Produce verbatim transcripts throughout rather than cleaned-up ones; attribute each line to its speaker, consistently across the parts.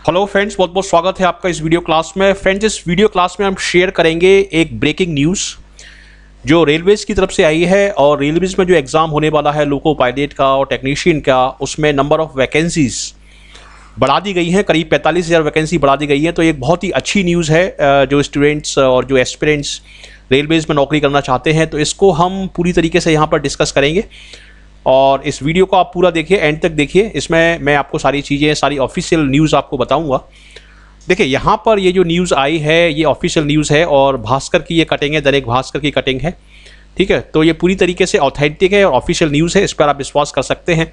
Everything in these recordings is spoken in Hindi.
Speaker 1: हेलो फ्रेंड्स, बहुत बहुत स्वागत है आपका इस वीडियो क्लास में। फ्रेंड्स, इस वीडियो क्लास में हम शेयर करेंगे एक ब्रेकिंग न्यूज़ जो रेलवेज़ की तरफ से आई है। और रेलवेज़ में जो एग्ज़ाम होने वाला है लोको पायलट का और टेक्नीशियन का, उसमें नंबर ऑफ़ वैकेंसीज़ बढ़ा दी गई हैं, करीब पैंतालीस हज़ार वैकेंसी बढ़ा दी गई हैं। तो एक बहुत ही अच्छी न्यूज़ है जो स्टूडेंट्स और जो एस्पिरेंट्स रेलवेज़ में नौकरी करना चाहते हैं। तो इसको हम पूरी तरीके से यहाँ पर डिस्कस करेंगे और इस वीडियो को आप पूरा देखिए, एंड तक देखिए। इसमें मैं आपको सारी चीज़ें, सारी ऑफिशियल न्यूज़ आपको बताऊंगा। देखिए, यहाँ पर ये जो न्यूज़ आई है ये ऑफिशियल न्यूज़ है और भास्कर की ये कटिंग है, दैनिक भास्कर की कटिंग है, ठीक है। तो ये पूरी तरीके से ऑथेंटिक है और ऑफिशियल न्यूज़ है, इस पर आप विश्वास कर सकते हैं।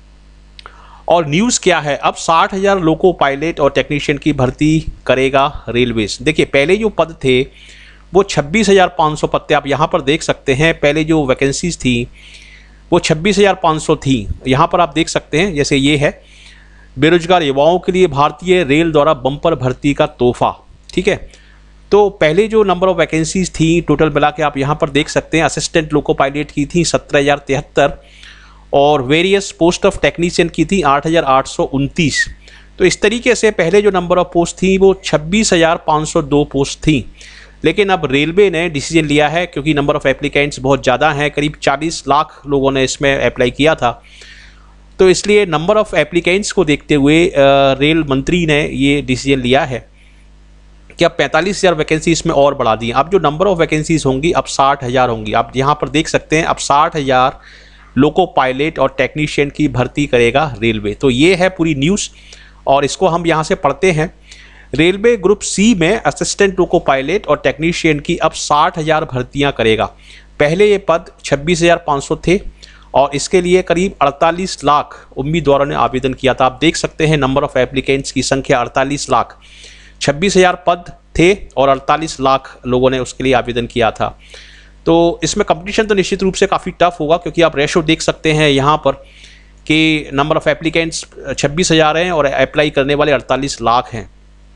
Speaker 1: और न्यूज़ क्या है, अब साठ हज़ार लोको पायलट और टेक्नीशियन की भर्ती करेगा रेलवेज। देखिए, पहले जो पद थे वो छब्बीस हज़ार पाँच सौ पद थे, आप यहाँ पर देख सकते हैं। पहले जो वैकेंसीज थी वो छब्बीस हज़ार पाँच सौ थी, यहाँ पर आप देख सकते हैं। जैसे ये है, बेरोजगार युवाओं के लिए भारतीय रेल द्वारा बम्पर भर्ती का तोहफा, ठीक है। तो पहले जो नंबर ऑफ वैकेंसीज थी टोटल मिला के आप यहाँ पर देख सकते हैं। असिस्टेंट लोको पायलट की थी सत्रह हज़ार तिहत्तर और वेरियस पोस्ट ऑफ टेक्नीशियन की थी आठ हज़ार आठ सौ उनतीस। तो इस तरीके से पहले जो नंबर ऑफ पोस्ट थी वो छब्बीस हज़ार पाँच सौ दो पोस्ट थी। लेकिन अब रेलवे ने डिसीजन लिया है, क्योंकि नंबर ऑफ़ एप्लीकेंट्स बहुत ज़्यादा हैं, करीब चालीस लाख लोगों ने इसमें अप्लाई किया था। तो इसलिए नंबर ऑफ़ एप्लीकेंट्स को देखते हुए रेल मंत्री ने ये डिसीजन लिया है कि अब पैंतालीस हज़ार वैकेंसी इसमें और बढ़ा दी। अब जो नंबर ऑफ़ वैकेंसीज होंगी अब साठ हज़ार होंगी। आप यहाँ पर देख सकते हैं, अब साठ हज़ार लोको पायलट और टेक्नीशियन की भर्ती करेगा रेलवे। तो ये है पूरी न्यूज़ और इसको हम यहाँ से पढ़ते हैं। रेलवे ग्रुप सी में असिस्टेंट लोको पायलट और टेक्नीशियन की अब साठ हज़ार भर्तियां करेगा। पहले ये पद छब्बीस हज़ार पाँच सौ थे और इसके लिए करीब अड़तालीस लाख उम्मीदवारों ने आवेदन किया था। आप देख सकते हैं नंबर ऑफ़ एप्लीकेंट्स की संख्या अड़तालीस लाख, छब्बीस हज़ार पद थे और अड़तालीस लाख लोगों ने उसके लिए आवेदन किया था। तो इसमें कंपटीशन तो निश्चित रूप से काफ़ी टफ होगा, क्योंकि आप रेशो देख सकते हैं यहाँ पर कि नंबर ऑफ़ एप्लीकेंट्स छब्बीस हज़ार हैं और अप्लाई करने वाले अड़तालीस लाख हैं।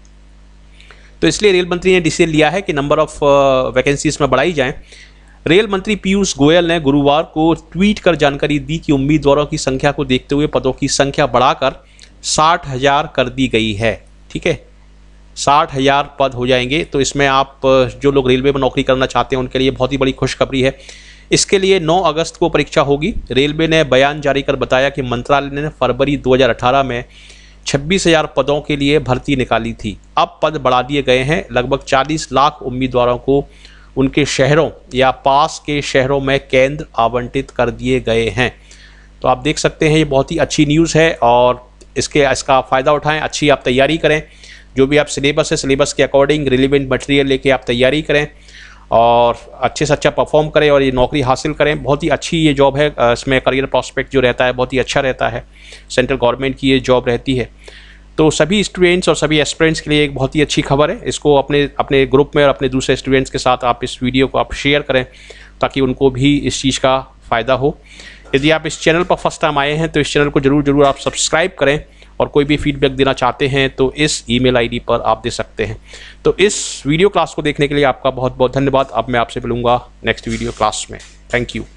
Speaker 1: तो इसलिए रेल मंत्री ने डिसीजन लिया है कि नंबर ऑफ़ वैकेंसीज में बढ़ाई जाएं। रेल मंत्री पीयूष गोयल ने गुरुवार को ट्वीट कर जानकारी दी कि उम्मीदवारों की संख्या को देखते हुए पदों की संख्या बढ़ाकर साठ हज़ार कर दी गई है, ठीक है। साठ हज़ार पद हो जाएंगे। तो इसमें आप जो लोग रेलवे में नौकरी करना चाहते हैं उनके लिए बहुत ही बड़ी खुशखबरी है। इसके लिए नौ अगस्त को परीक्षा होगी। रेलवे ने बयान जारी कर बताया कि मंत्रालय ने फरवरी दो हज़ार अठारह में छब्बीस हज़ार पदों के लिए भर्ती निकाली थी। अब पद बढ़ा दिए गए हैं। लगभग चालीस लाख उम्मीदवारों को उनके शहरों या पास के शहरों में केंद्र आवंटित कर दिए गए हैं। तो आप देख सकते हैं, ये बहुत ही अच्छी न्यूज़ है और इसके इसका फ़ायदा उठाएं। अच्छी आप तैयारी करें, जो भी आप सिलेबस है सिलेबस के अकॉर्डिंग रिलेवेंट मटेरियल लेके आप तैयारी करें और अच्छे से अच्छा परफॉर्म करें और ये नौकरी हासिल करें। बहुत ही अच्छी ये जॉब है, इसमें करियर प्रॉस्पेक्ट जो रहता है बहुत ही अच्छा रहता है। सेंट्रल गवर्नमेंट की ये जॉब रहती है। तो सभी स्टूडेंट्स और सभी एस्पिरेंट्स के लिए एक बहुत ही अच्छी खबर है। इसको अपने अपने ग्रुप में और अपने दूसरे स्टूडेंट्स के साथ आप इस वीडियो को आप शेयर करें ताकि उनको भी इस चीज़ का फ़ायदा हो। यदि आप इस चैनल पर फर्स्ट टाइम आए हैं तो इस चैनल को ज़रूर ज़रूर आप सब्सक्राइब करें और कोई भी फीडबैक देना चाहते हैं तो इस ईमेल आईडी पर आप दे सकते हैं। तो इस वीडियो क्लास को देखने के लिए आपका बहुत बहुत धन्यवाद। अब मैं आपसे मिलूंगा नेक्स्ट वीडियो क्लास में। Thank you.